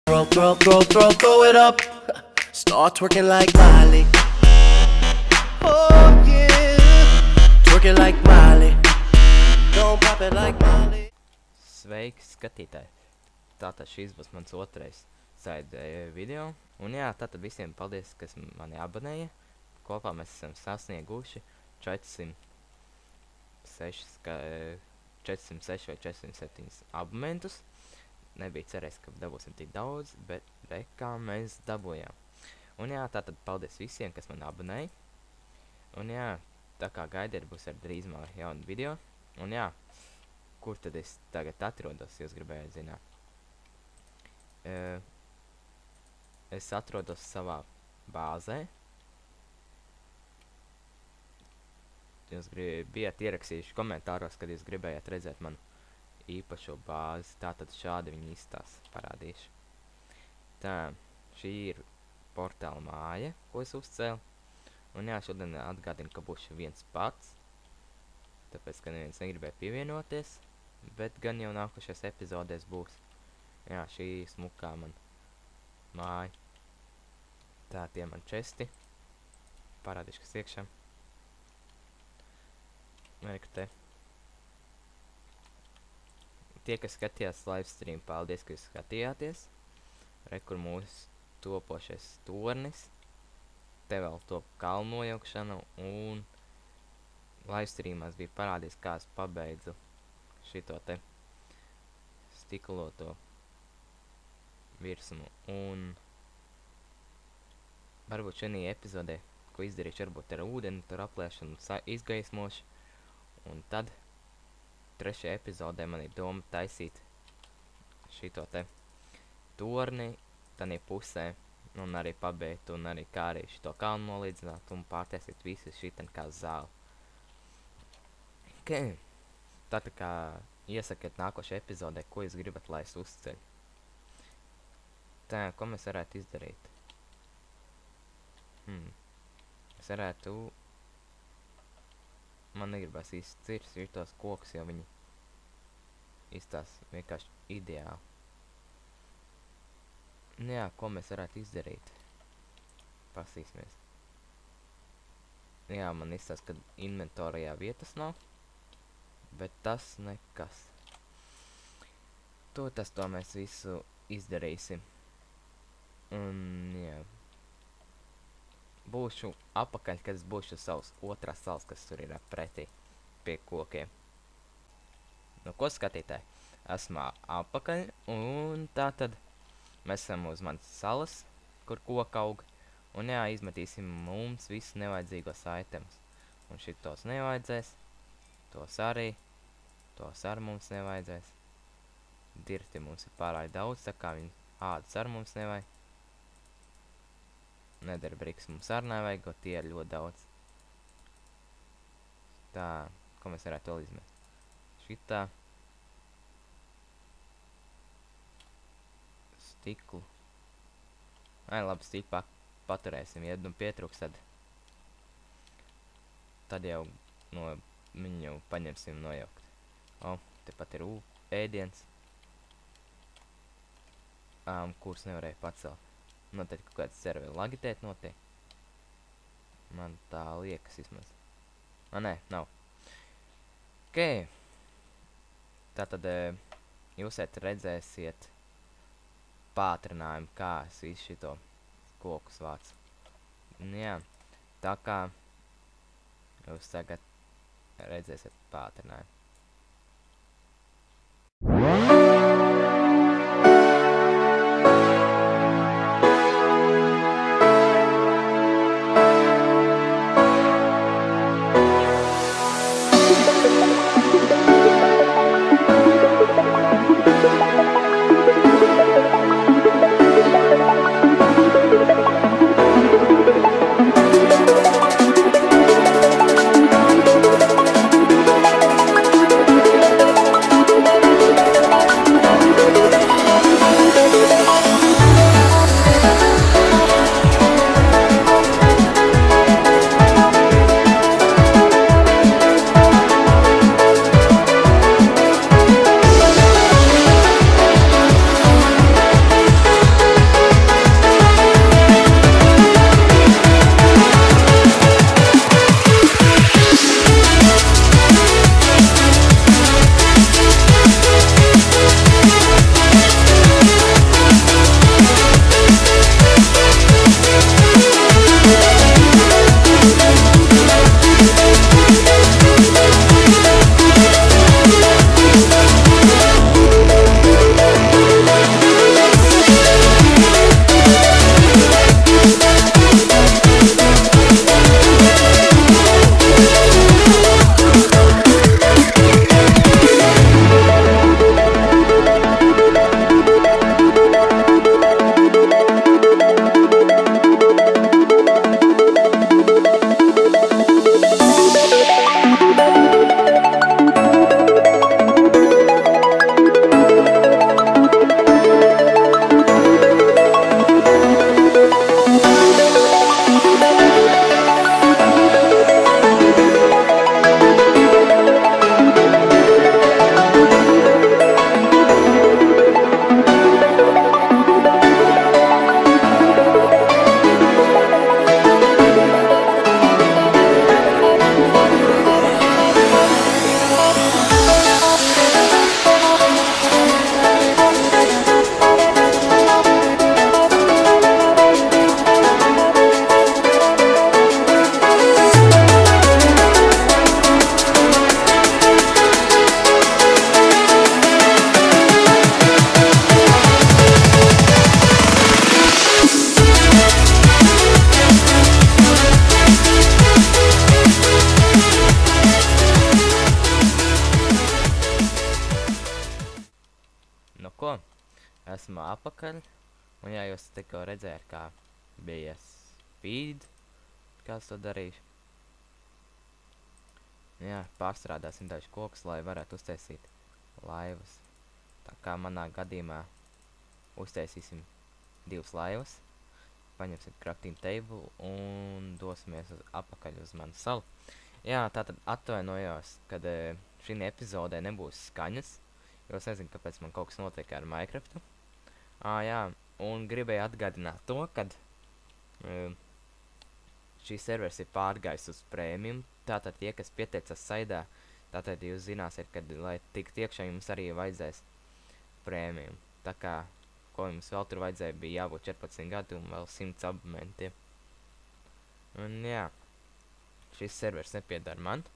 Throw it up. Start twerking like Miley. Oh yeah. Twerking like Miley. Don't pop it like Miley. Sveiki, skatītāji! Tātad šis būs mans otrais side video. Un jā, tātad visiem paldies, kas mani abonēja. Kopā mēs esam sasnieguši 406 vai 407 abonementus. Nebija cerējis, ka dabūsim tik daudz, bet kā mēs dabūjām. Un jā, tātad paldies visiem, kas man abonēja. Un jā, tā kā gaidiet, būs ar drīzumā jaunu video. Un jā, kur tad es tagad atrodos, jūs gribējāt zināt? Es atrodos savā bāzē. Jūs bijāt ierakstījuši komentāros, kad jūs gribējāt redzēt manu īpašo bāzi. Tātad šādi viņi izstās parādīšu. Tā, šī ir portāla māja, ko es uzcēlu. Un jā, šodien atgādinu, ka būšu viens pats. Tāpēc, ka neviens negribēja pievienoties. Bet gan jau nākušais epizodēs būs. Jā, šī smukā man māja. Tā, tie man česti. Parādīšu, kas iekšā. Reku te. Tie, kas skatījās live stream, paldies, ka jūs skatījāties. Rekur mūsu topošais tornis. Te vēl top kalnu nojaukšana. Un live streamās bija parādījis, kā es pabeidzu šito te stikloto virsmu. Un varbūt šajā epizodē, ko izdarīšu, varbūt ar ūdeni, tur aplēšanu, izgaismošu. Un tad trešajā epizodē man ir doma taisīt šito te torni, tādī pusē, un arī pabeigt, un arī kā arī šito kalnu nolīdzināt, un pārtaisīt visu šitan kā zāli. Ok. Tātad kā iesakiet nākošajā epizodē, ko jūs gribat, lai es uzceļu. Tā, ko mēs varētu izdarīt? Es varētu... Man negribas īsti cirs, ir tos kokus, jo viņi izstās vienkārši ideāli. Jā, ko mēs varētu izdarīt? Pasīsimies. Jā, man izstās, ka inventorijā vietas nav. Bet tas nekas. To mēs visu izdarīsim. Un, jā. Būšu apakaļ, kad es būšu savs otrās salas, kas tur ir pretī pie kokiem. Nu, ko skatītāji? Esmu apakaļ, un tātad mēs esam uz manas salas, kur koka aug. Un jā, izmetīsim mums visus nevajadzīgos itemus. Un šitos nevajadzēs. Tos arī. Tos ar mums nevajadzēs. Dirti mums ir pārāk daudz, tā kā viņi ādas ar mums nevajag. Nederbriks mums ar nevajag, jo tie ir ļoti daudz. Tā, ko mēs varētu vēl izmest? Šitā. Stiklu. Ai, labi, stiklu paturēsim, ja nu pietrūks, tad jau no viņu jau paņemsim nojaukt. O, tepat ir ēdiens. Kurs nevarēja pacelt. Noteikti kaut kāds serveri lagitēt notiek. Man tā liekas vismaz. Nē, nav. Ok. Tātad jūs redzēsiet pātrinājumu, kā es visu šito kokus vācu. Jā, tā kā jūs tagad redzēsiet pātrinājumu. apakaļ. Un jā, jūs tikko redzējāt, kā bija speed, kāds to darīšu. Jā, pārstrādāsim dažus kokus, lai varētu uztaisīt laivas. Tā kā manā gadījumā uztaisīsim 2 laivas. Paņemsim crafting table un dosimies apakaļ uz manu salu. Jā, tātad atvainojos, kad šī epizodē nebūs skaņas, jo es nezinu, kāpēc man kaut kas notiek ar Minecraftu. Jā, un gribēju atgādināt to, kad šī servers ir pārgājis uz premium. Tātad tie, kas pieteicas saidā, tātad jūs zināsiet, kad, lai tikt iekšā, jums arī vajadzēs premium. Tā kā, ko jums vēl tur vajadzēja, bija jābūt 14 gadi un vēl 100 abonentiem. Un jā, šis servers nepiedara man.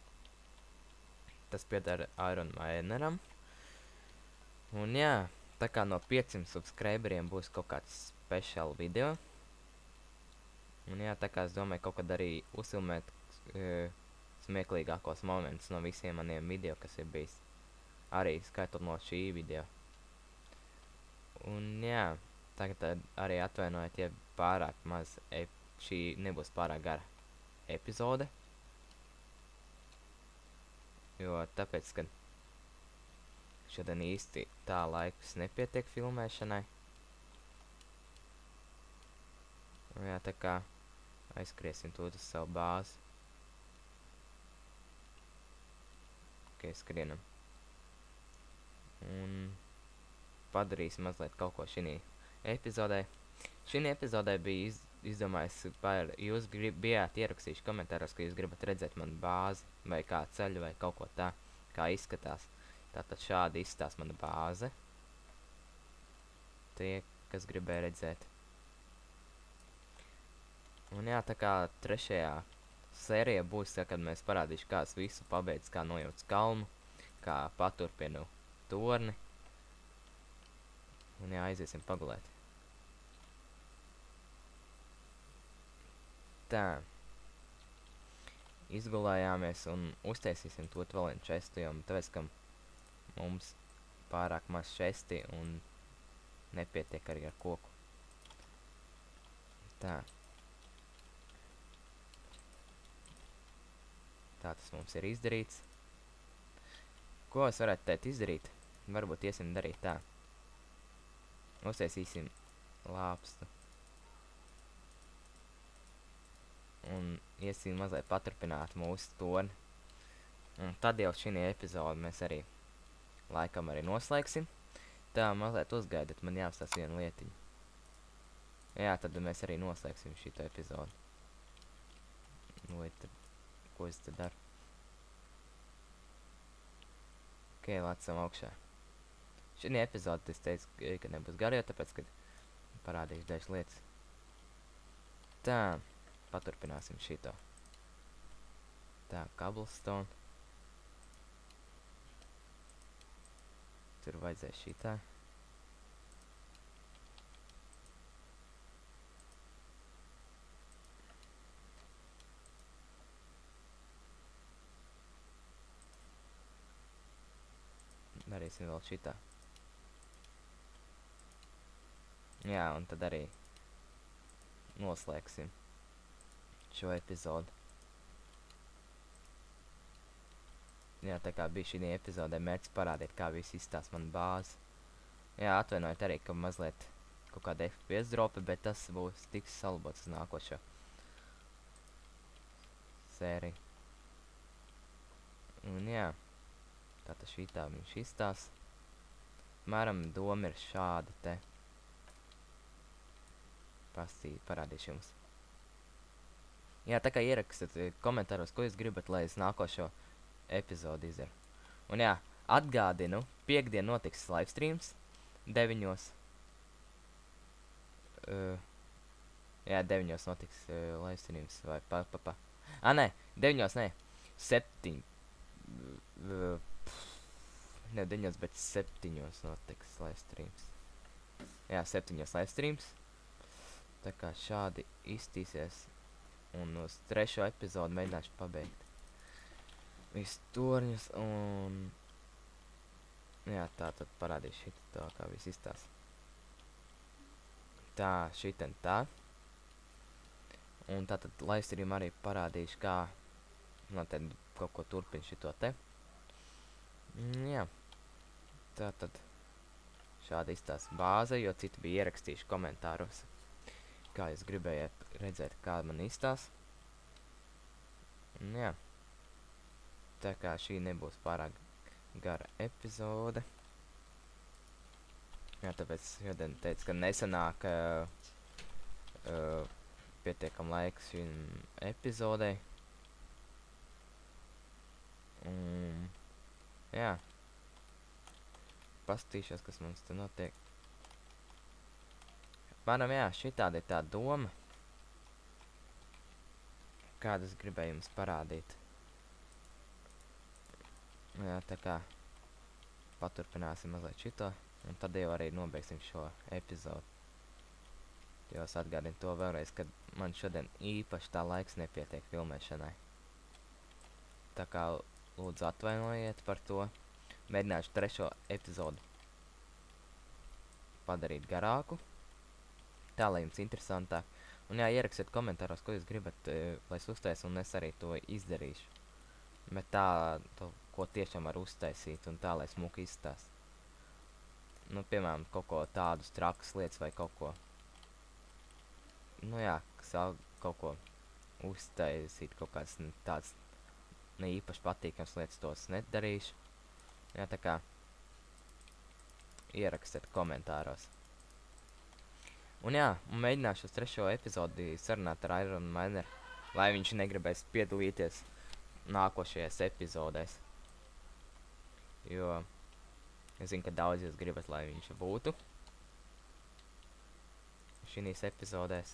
Tas piedara Iron Mineram. Un jā, tā kā no 500 subscriberiem būs kaut kāds special video. Un jā, tā kā es domāju kaut kad arī uzfilmēt smieklīgākos momentus no visiem maniem video, kas ir bijis. Arī skaitot no šī video. Un jā, tagad arī atvainojiet, ja pārāk maz, šī nebūs pārāk gara epizode. Jo tāpēc, kad šodien īsti tā laikus nepietiek filmēšanai. Un jā, tā kā aizskriesim tūlīt uz savu bāzi. Ok, skrienam. Un padarīsim mazliet kaut ko šī epizodē. Šī epizodē bija izdomājis par, jūs bijāt ierakstījuši komentāros, ka jūs gribat redzēt manu bāzi, vai kā ceļu, vai kaut ko tā, kā izskatās. Tātad šādi izskatās mana bāze. Tie, kas gribēja redzēt. Un jā, tā kā trešajā sērijā būs, ja, kad mēs parādīšu, kā es visu pabeidzu, kā nojauc kalnu, kā paturpinu torni. Un jā, aiziesim pagulēt. Tā. Izgulējāmies un uztaisīsim to vēl vienu čestu, jo tāpēc, ka mums pārāk maz česti un nepietiek arī ar koku. Tā. Tā tas mums ir izdarīts. Ko es varētu teikt izdarīt? Varbūt iesim darīt tā. Uztaisīsim lāpstu. Un iesim mazliet paturpināt mūsu torni. Un tad jau šī epizode mēs arī laikam arī noslēgsim. Tā, mazliet uzgaidat, man jāapstās viena lietiņa. Jā, tad mēs arī noslēgsim šito epizodi. Vai tad, ko es te daru? Ok, lācam augšā. Šī epizode es teicu, ka nebūs garīga, tāpēc, kad parādīšu dažas lietas. Tā, paturpināsim šito. Tā, cobblestone. Tur vajadzēs šitā. Darīsim vēl šitā. Jā, un tad arī noslēgsim šo epizodu. Jā, tā kā bija šī epizodē mērķis parādīt, kā viss izstās man bāzi. Jā, atvainojiet arī, ka mazliet kaut kāda FPS dropa, bet tas būs tiks salbots uz nākošo sēriju. Un jā, tātad šitā viņš izstās. Mēram doma ir šāda te. Parādīšu jums. Jā, tā kā ierakstat komentāros, ko jūs gribat, lai es nākošo epizodu izdaru. Un jā, atgādinu, piekdien notiks livestreams 9. Jā, 9 notiks livestreams vai nē, 9 nē, 7. Ne 9, bet 7 notiks livestreams. Jā, 7 livestreams. Tā kā šādi iztīsies. Un uz 3. epizodu mēģināšu pabeigt visus torņus un jā, tā tad parādīšu šitā, kā viss izstās. Tā, šiten tā. Un tātad livestream arī parādīšu, kā noteikti kaut ko turpin šito te. Jā. Tātad šādi izstās bāze, jo citi bija ierakstījuši komentāros, kā jūs gribējāt redzēt, kā man izstās. Jā. Tā kā šī nebūs pārāk gara epizode. Jā, tāpēc šodien teicu, ka nesanāk pietiekam laiks šīm epizodei. Jā. Pastīšos, kas mums te notiek. Apmēram, jā, šitāda ir tā doma, kādu es gribēju jums parādīt. Jā, tā kā paturpināsim mazliet šito, un tad jau arī nobeigsim šo epizodu. Jo es atgādinu to vēlreiz, kad man šodien īpaši tā laiks nepietiek filmēšanai. Tā kā lūdzu atvainojiet par to. Mēģināšu 3. epizodu padarīt garāku, tā, lai jums interesantāk. Un jā, ierakstiet komentāros, ko jūs gribat, lai es uztaisu, un es arī to izdarīšu. Bet tā, ko tiešām var uztaisīt, un tā, lai smuki izstās. Nu, piemēram, kaut ko tādus trakas lietas vai kaut ko. Nu jā, kas kaut ko uztaisīt, kaut kāds tāds ne īpaši patīkams lietas, tos nedarīšu. Jā, tā kā ierakstiet komentāros. Un jā, un mēģināšu uz 3. epizodi sarunāt ar Iron Miner, lai viņš negribēs piedalīties nākošajās epizodēs. Jo es zinu, ka daudz jūs gribat, lai viņš būtu šīs epizodēs.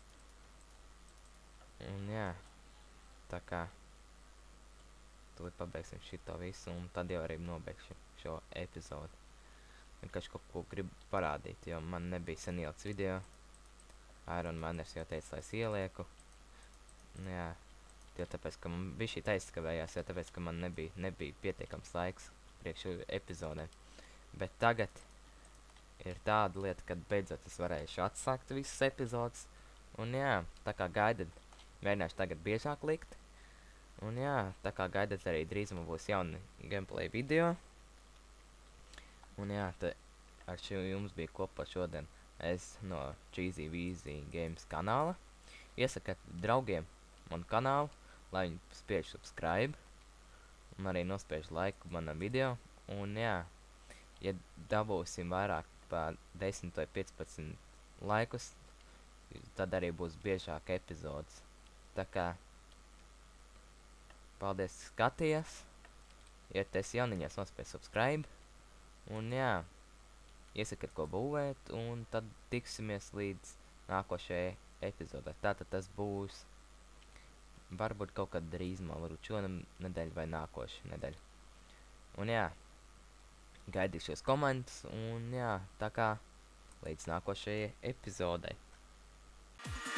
Un jā, tā kā tūlīt pabeigsim šito visu, un tad jau arī nobeigšu šo epizodu. Vienkārši kaut ko gribu parādīt, jo man nebija sen ielikts video. Iron Miners jau teica, lai es ielieku. Jā, jo tāpēc, ka man bija šī aizskavējās, jo tāpēc, ka man nebija pietiekams laiks priekš epizodēm. Bet tagad ir tāda lieta, kad beidzot es varēšu atsākt visas epizodes. Un jā, tā kā gaidat, mēģināšu tagad biežāk likt. Un jā, tā kā gaidat arī drīzumā būs jauni gameplay video. Un jā, ar šo jums bija kopā šodien es no Cheesy Weezy Games kanāla. Iesakat draugiem manu kanālu, lai viņi spiež subscribe. Un arī nospiež laiku manam video. Un jā, ja dabūsim vairāk pa 10 vai 15 laikus, tad arī būs biežāk epizodes. Tā kā paldies, skaties. Ja tu esi jauniņās, nospēj subscribe. Un jā, iesakiet, ko būvēt, un tad tiksimies līdz nākošajai epizodē. Tātad tas būs varbūt kaut kad drīzumā, varbūt šonedēļ vai nākošu nedēļu. Un jā, gaidīšu jūs komentus, un jā, tā kā līdz nākošajai epizodei.